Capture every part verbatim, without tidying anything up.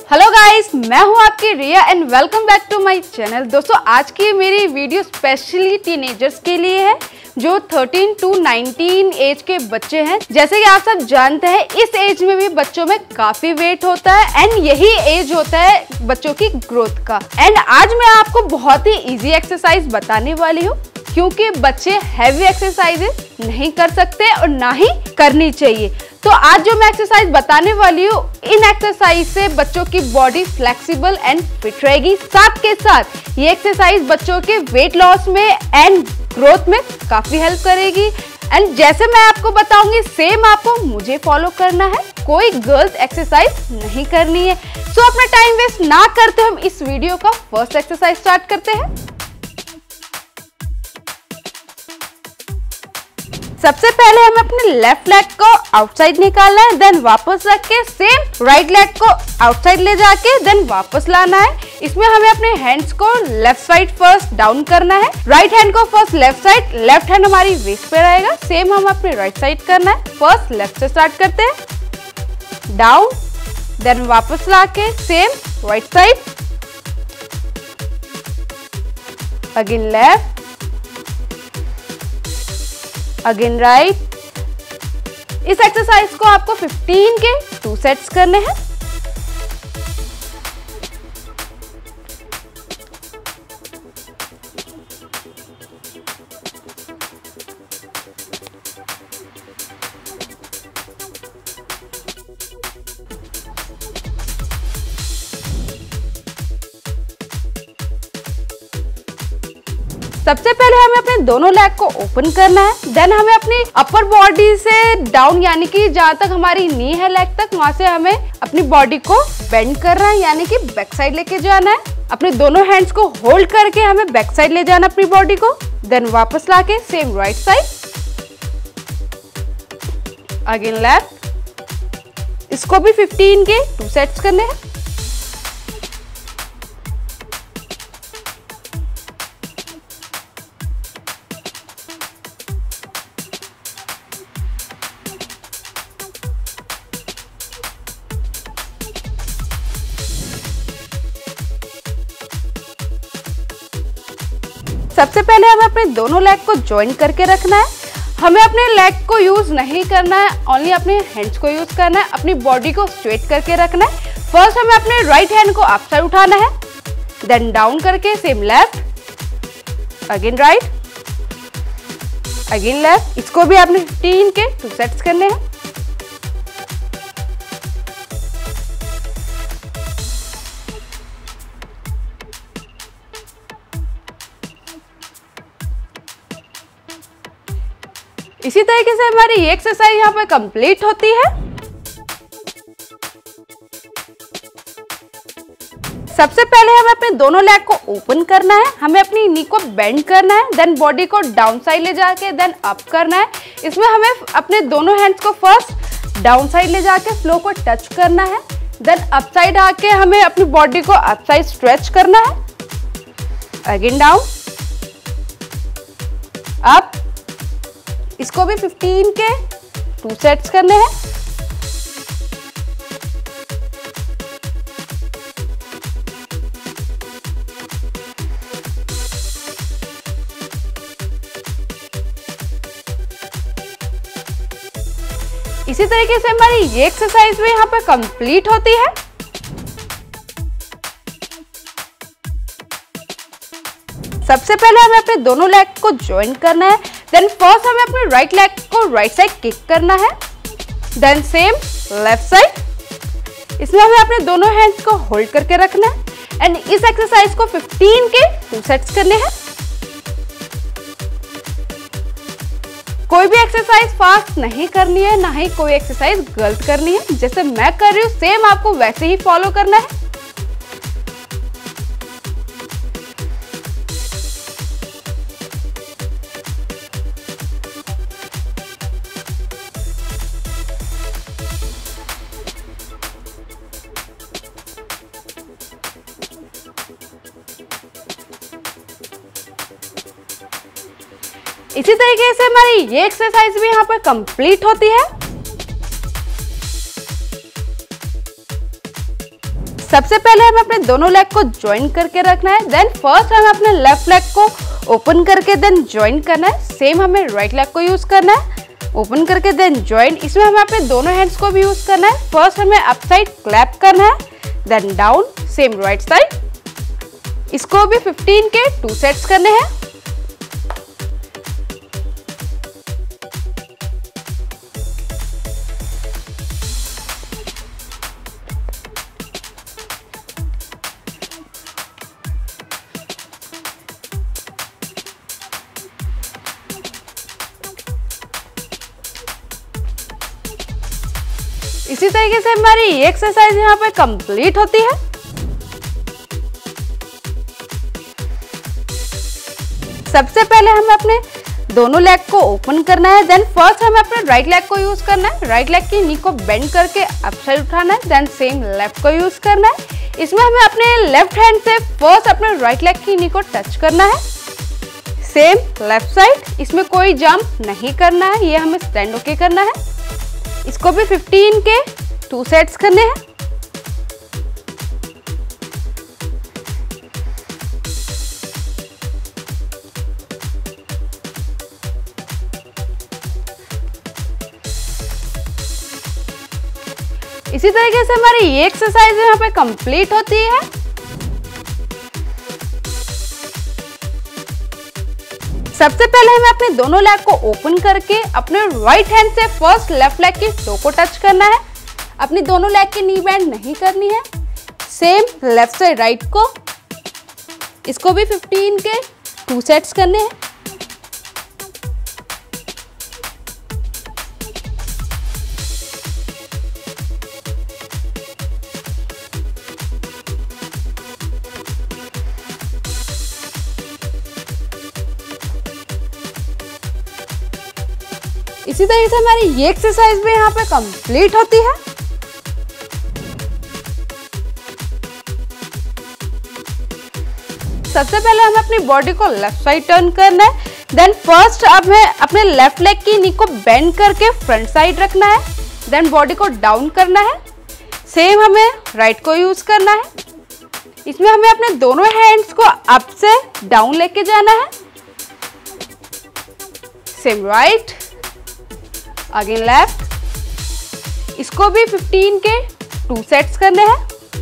Hello guys, मैं हूं आपकी Riya and welcome back to my channel. दोस्तों, आज की मेरी वीडियो स्पेशली टीनेजर्स के लिए है जो तेरह टू उन्नीस एज के बच्चे हैं। जैसे कि आप सब जानते हैं, इस एज में भी बच्चों में काफी वेट होता है एंड यही एज होता है बच्चों की ग्रोथ का। एंड आज मैं आपको बहुत ही इजी एक्सरसाइज बताने वाली हूँ, क्योंकि बच्चे हैवी एक्सरसाइजेस नहीं कर सकते और ना ही करनी चाहिए। तो आज जो मैं एक्सरसाइज बताने वाली हूँ, इन एक्सरसाइज से बच्चों की बॉडी फ्लेक्सिबल एंड फिट रहेगी। साथ के साथ ये एक्सरसाइज बच्चों के वेट लॉस में एंड ग्रोथ में काफी हेल्प करेगी। एंड जैसे मैं आपको बताऊंगी, सेम आपको मुझे फॉलो करना है, कोई गर्ल्स एक्सरसाइज नहीं करनी है। सो अपना टाइम वेस्ट ना करते हम इस वीडियो का फर्स्ट एक्सरसाइज स्टार्ट करते हैं। सबसे पहले हमें अपने लेफ्ट लेग को आउटसाइड निकालना है, देन वापस रख के सेम राइट लेग को आउटसाइड ले जाके देन वापस लाना है। इसमें हमें अपने हैंड्स को लेफ्ट साइड फर्स्ट डाउन करना है, राइट हैंड को first left side, left hand हमारी वेस्ट पे रहेगा। सेम हम अपने राइट साइड करना है। फर्स्ट लेफ्ट से स्टार्ट करते हैं, डाउन, देन वापस ला के same right side, again left, again right. इस एक्सरसाइज को आपको पंद्रह के टू सेट्स करने हैं। सबसे पहले हमें अपने दोनों लेग को ओपन करना है, देन हमें अपनी अपर बॉडी से डाउन, यानी कि जहां तक हमारी नी है लेग तक, वहां से हमें अपनी बॉडी को बेंड करना है, यानी कि बैक साइड लेके जाना है। अपने दोनों हैंड्स को होल्ड करके हमें बैक साइड ले जाना अपनी बॉडी को, देन वापस लाके same right side, again left. इसको भी पंद्रह के टू सेट्स करने हैं। सबसे पहले हमें अपने दोनों लेग को ज्वाइन करके रखना है। हमें अपने लेग को यूज नहीं करना है, ओनली अपने हैंड्स को यूज करना है। अपनी बॉडी को स्ट्रेट करके रखना है। फर्स्ट हमें अपने राइट हैंड को अप साइड उठाना है, देन डाउन करके same left, again right, again left. इसको भी आपने पंद्रह के टू सेट्स करने हैं। इसी तरीके से हमारी ये एक्सरसाइज यहाँ पे कंप्लीट होती है। सबसे पहले हमें अपने दोनों लेग को ओपन करना है, हमें अपनी नी को बेंड करना है, देन बॉडी को डाउन साइड ले जाके देन अप करना है। इसमें हमें अपने दोनों हैंड्स को फर्स्ट डाउन साइड ले जाके फ्लोर को टच करना है, देन अप साइड आके हमें अपनी बॉडी को अप साइड स्ट्रेच करना है, अगेन डाउन, अप। इसको भी पंद्रह के टू सेट्स करने हैं। इसी तरीके से हमारी ये एक्सरसाइज भी यहाँ पर कंप्लीट होती है। सबसे पहले हमें अपने दोनों लेग को ज्वाइन करना है, देन फर्स्ट हमें अपने राइट लेग को राइट साइड किक करना है, देन सेम लेफ्ट साइड। इसमें हमें अपने दोनों हैंड्स को होल्ड करके रखना है एंड इस एक्सरसाइज को पंद्रह के टू सेट्स करने हैं। कोई भी एक्सरसाइज फास्ट नहीं करनी है, ना ही कोई एक्सरसाइज गलत करनी है। जैसे मैं कर रही हूँ, सेम आपको वैसे ही फॉलो करना है। इसी तरीके से हमारी ये एक्सरसाइज भी यहाँ पर कंप्लीट होती है। सबसे पहले हमें अपने दोनों लेग को ज्वाइन करके रखना है। देन फर्स्ट हमें अपने लेफ्ट लेग को ओपन करके देन ज्वाइन करना है। सेम हमें राइट लेग को यूज करना है, ओपन करके देन ज्वाइन। इसमें हमें अपने दोनों हैंड्स को भी यूज करना है। फर्स्ट हमें अप साइड क्लैप करना है, then down, same right side. इसको भी फिफ्टीन के टू सेट्स करने हैं। इसी तरीके से हमारी ये एक्सरसाइज यहाँ पे कंप्लीट होती है। सबसे पहले हमें अपने दोनों लेग को ओपन करना है। देन फर्स्ट हमें अपने राइट लेग को यूज करना है। राइट लेग की नी को बेंड करके अप साइड उठाना है। देन सेम लेफ्ट को यूज करना है। इसमें हमें अपने लेफ्ट हैंड से फर्स्ट अपने राइट लेग की नी को टच करना है। सेम लेफ्ट साइड, इसमें कोई जंप नहीं करना है, ये हमें स्टैंड होके करना है। इसको भी फिफ्टीन के टू सेट्स करने हैं। इसी तरीके से हमारी ये एक्सरसाइज यहाँ पे कंप्लीट होती है। सबसे पहले हमें अपने दोनों लेग को ओपन करके अपने राइट हैंड से फर्स्ट लेफ्ट लेग की टो को टच करना है। अपनी दोनों लेग की नी बेंड नहीं करनी है। सेम लेफ्ट से राइट को, इसको भी फिफ्टीन के टू सेट्स करने हैं। इसी तरीके से हमारी ये एक्सरसाइज भी यहाँ पे कंप्लीट होती है। सबसे पहले हमें अपनी बॉडी को लेफ्ट साइड टर्न करना है। देन फर्स्ट अब हमें अपने लेफ्ट लेग की नी को बेंड करके फ्रंट साइड रखना है। देन बॉडी को डाउन करना है। सेम हमें राइट को यूज करना है। इसमें हमें अपने दोनों हैंड्स को अप से डाउन लेके जाना है। Same right, again left. इसको भी फिफ्टीन के टू सेट्स करने हैं।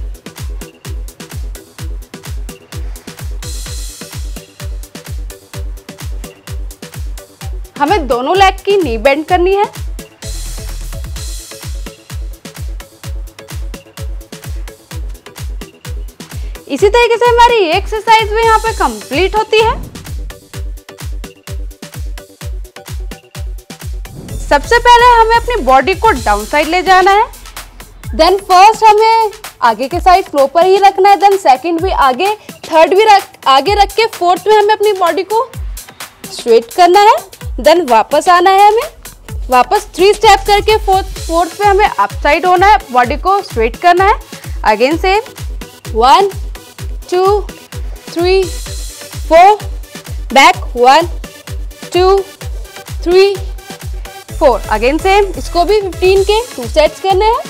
हमें दोनों लेग की नी बेंड करनी है। इसी तरीके से हमारी ये एक्सरसाइज भी यहाँ पे कंप्लीट होती है। सबसे पहले हमें अपनी बॉडी को डाउन साइड ले जाना है। देन फर्स्ट हमें आगे के साइड फ्लो पर ही रखना है। देन सेकंड भी आगे, थर्ड भी रख, आगे रख के फोर्थ में हमें अपनी बॉडी को स्ट्रेट करना है। देन वापस आना है, हमें वापस थ्री स्टेप करके फोर्थ फोर्थ पे हमें अप साइड होना है, बॉडी को स्ट्रेट करना है। Again same, one two three four, back, one two three four. Again same, इसको भी फिफ्टीन के टू सेट्स करने हैं।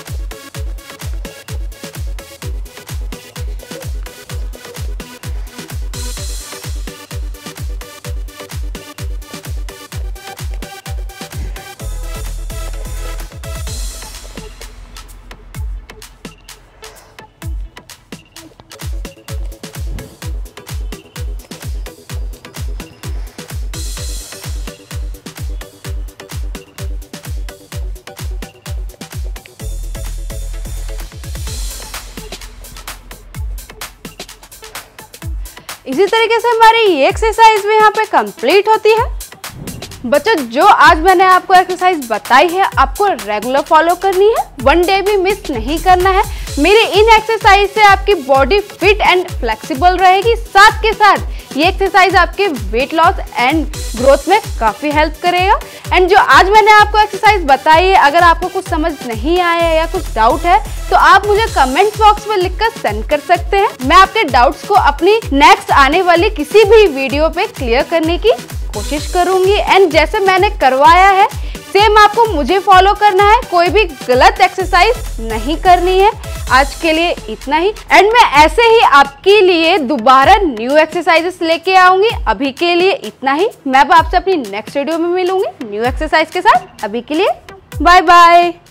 इसी तरीके से हमारी ये एक्सरसाइज भी यहाँ पे कंप्लीट होती है। बच्चों, जो आज मैंने आपको एक्सरसाइज बताई है आपको रेगुलर फॉलो करनी है, वन डे भी मिस नहीं करना है। मेरे इन एक्सरसाइज से आपकी बॉडी फिट एंड फ्लेक्सिबल रहेगी। साथ के साथ ये एक्सरसाइज आपके वेट लॉस एंड ग्रोथ में काफ़ी हेल्प करेगा। एंड जो आज मैंने आपको एक्सरसाइज बताई है, अगर आपको कुछ समझ नहीं आया या कुछ डाउट है तो आप मुझे कमेंट बॉक्स में लिखकर सेंड कर सकते हैं। मैं आपके डाउट्स को अपनी नेक्स्ट आने वाली किसी भी वीडियो पे क्लियर करने की कोशिश करूंगी। एंड जैसे मैंने करवाया है सेम आपको मुझे फॉलो करना है, कोई भी गलत एक्सरसाइज नहीं करनी है। आज के लिए इतना ही, एंड मैं ऐसे ही आपके लिए दोबारा न्यू एक्सरसाइजेस लेके आऊंगी। अभी के लिए इतना ही, मैं अब आपसे अपनी नेक्स्ट वीडियो में मिलूंगी न्यू एक्सरसाइज के साथ। अभी के लिए बाय बाय।